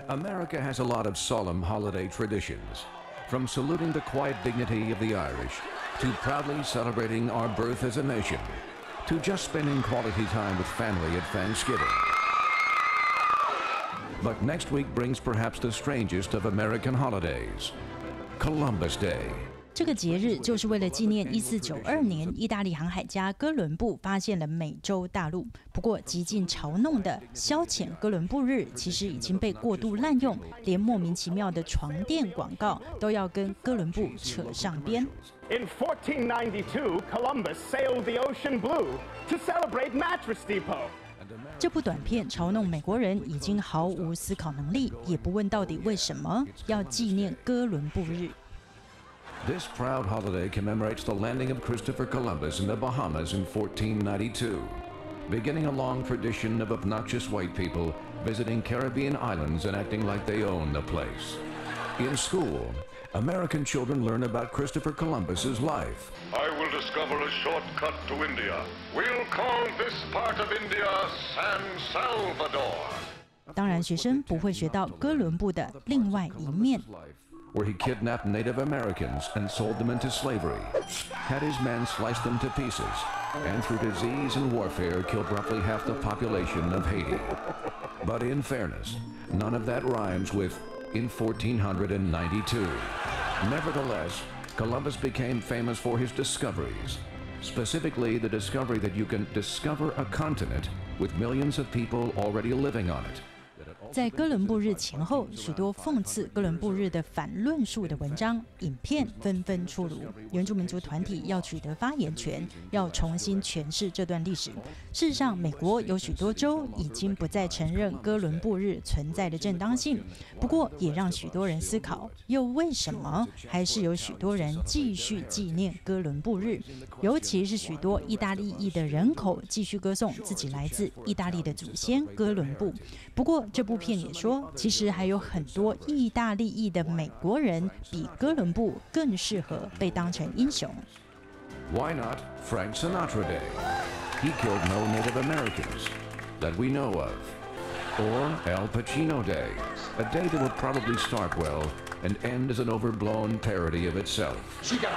America has a lot of solemn holiday traditions, from saluting the quiet dignity of the Irish, to proudly celebrating our birth as a nation, to just spending quality time with family at Thanksgiving. But next week brings perhaps the strangest of American holidays, Columbus Day. 这个节日就是为了纪念1492年意大利航海家哥伦布发现了美洲大陆。不过，极尽嘲弄的消遣哥伦布日，其实已经被过度滥用，连莫名其妙的床垫广告都要跟哥伦布扯上边。 In 1492, Columbus sailed the ocean blue to celebrate Mattress Depot. 这部短片嘲弄美国人已经毫无思考能力，也不问到底为什么要纪念哥伦布日。 This proud holiday commemorates the landing of Christopher Columbus in the Bahamas in 1492, beginning a long tradition of obnoxious white people visiting Caribbean islands and acting like they own the place. In school, American children learn about Christopher Columbus's life. I will discover a shortcut to India. We'll call this part of India San Salvador. 当然，学生不会学到哥伦布的另外一面。 Where he kidnapped Native Americans and sold them into slavery, had his men slice them to pieces, and through disease and warfare killed roughly half the population of Haiti. But in fairness, none of that rhymes with in 1492. Nevertheless, Columbus became famous for his discoveries, specifically the discovery that you can discover a continent with millions of people already living on it. 在哥伦布日前后，许多讽刺哥伦布日的反论述的文章、影片纷纷出炉。原住民族团体要取得发言权，要重新诠释这段历史。事实上，美国有许多州已经不再承认哥伦布日存在的正当性。不过，也让许多人思考：又为什么还是有许多人继续纪念哥伦布日？尤其是许多意大利裔的人口继续歌颂自己来自意大利的祖先哥伦布。不过，这部片也说，其实还有很多意大利裔的美国人比哥伦布更适合被当成英雄。 Why not Frank Sinatra Day? He killed no Native Americans that we know of. Or Al Pacino Day, a day that will probably start well and end as an overblown parody of itself. She got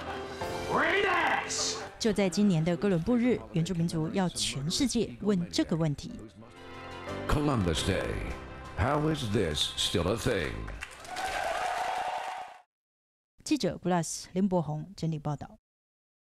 great ass. 就在今年的哥伦布日，原住民族要全世界问这个问题。 Columbus Day. How is this still a thing? 记者 Plus 林柏宏整理报道。